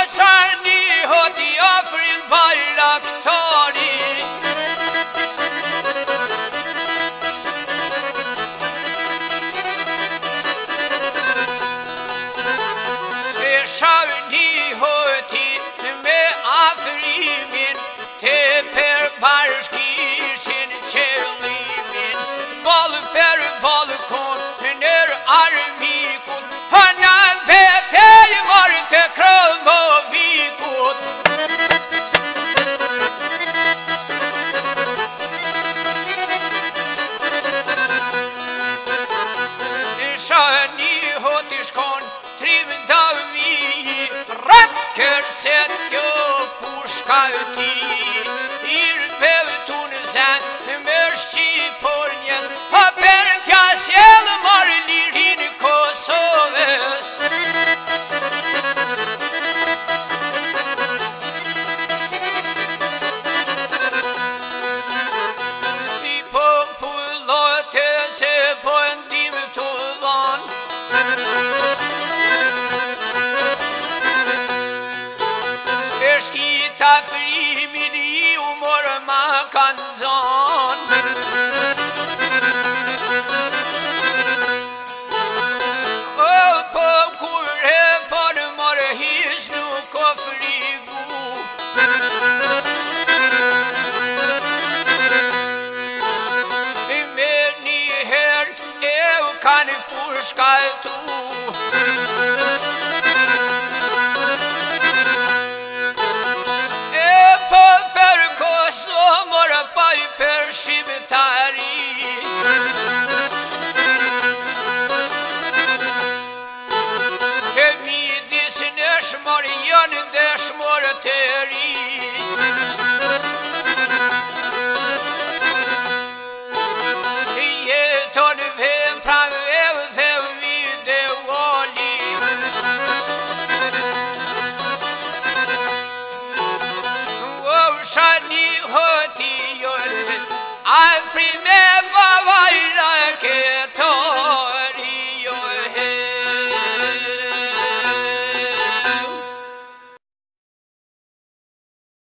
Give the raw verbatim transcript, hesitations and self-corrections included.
Sani hoti Afrin bayraktari Sani hoti me Afrimin Teper bashkishin qëllimin Ball per balkon Ner armikun Hanan betej marrë të Krëmovikut Shani hoti shkon trim davi Rat kërset kjo pushka ti Irbeutun zan me Shqiponjës A për tja sjell marrë lirin Kosovës I popullote se po ndim të dhan E shkita frimin I umor ma kanë zon O po kur e për mor his nuk o frigu Me njëher e u kanë pushka tu Mora paj për shqiptari E midis në shmor janë dëshmor të ri Jeton vëm pram ev dhe vide voli O shani hoti Afrin me